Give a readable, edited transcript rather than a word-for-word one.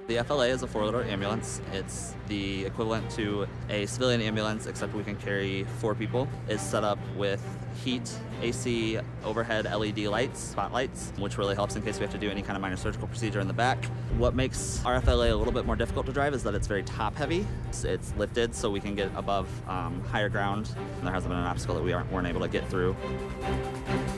The FLA is a four-door ambulance. It's the equivalent to a civilian ambulance, except we can carry 4 people. It's set up with heat, AC, overhead LED lights, spotlights, which really helps in case we have to do any kind of minor surgical procedure in the back. What makes our FLA a little bit more difficult to drive is that it's very top-heavy. It's lifted so we can get above higher ground, and there hasn't been an obstacle that we weren't able to get through.